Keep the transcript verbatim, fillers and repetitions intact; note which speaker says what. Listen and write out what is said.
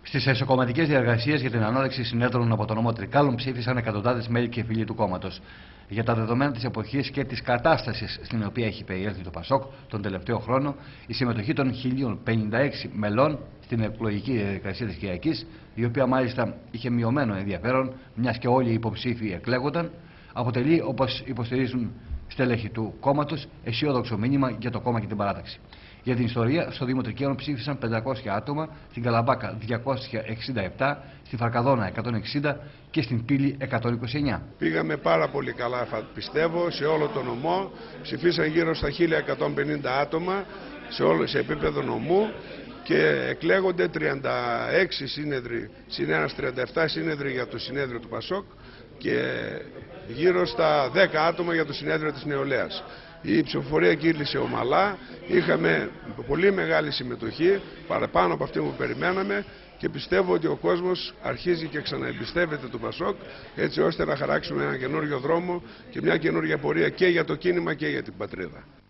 Speaker 1: Στις εσωκομματικές διαργασίες για την ανόρεξη συνέδρων από τον νομό Τρικάλων ψήφισαν εκατοντάδες μέλη και φίλοι του κόμματος. Για τα δεδομένα της εποχής και της κατάστασης στην οποία έχει περιέλθει το ΠΑΣΟΚ τον τελευταίο χρόνο, η συμμετοχή των χίλια πενήντα έξι μελών στην εκλογική διαδικασία της Κυριακής, η οποία μάλιστα είχε μειωμένο ενδιαφέρον, μιας και όλοι οι υποψήφοι εκλέγονταν, αποτελεί, όπως υποστηρίζουν στέλεχοι του κόμματος, αισιόδοξο μήνυμα για το κόμμα και την παράταξη. Για την ιστορία, στο Δήμο Τρικαίων ψήφισαν πεντακόσια άτομα, στην Καλαμπάκα διακόσια εξήντα επτά, στη Φαρκαδόνα εκατόν εξήντα και στην Πύλη εκατόν είκοσι εννέα.
Speaker 2: Πήγαμε πάρα πολύ καλά, πιστεύω, σε όλο το νομό. Ψηφίσαν γύρω στα χίλια εκατόν πενήντα άτομα σε, όλο, σε επίπεδο νομού και εκλέγονται τριάντα έξι σύνεδροι, συν ένας τριάντα επτά σύνεδροι για το συνέδριο του ΠΑΣΟΚ και γύρω στα δέκα άτομα για το συνέδριο της Νεολαίας. Η ψηφοφορία κύλησε ομαλά, είχαμε πολύ μεγάλη συμμετοχή, παραπάνω από αυτή που περιμέναμε, και πιστεύω ότι ο κόσμος αρχίζει και ξαναεμπιστεύεται το ΠΑΣΟΚ, έτσι ώστε να χαράξουμε ένα καινούριο δρόμο και μια καινούργια πορεία και για το κίνημα και για την πατρίδα.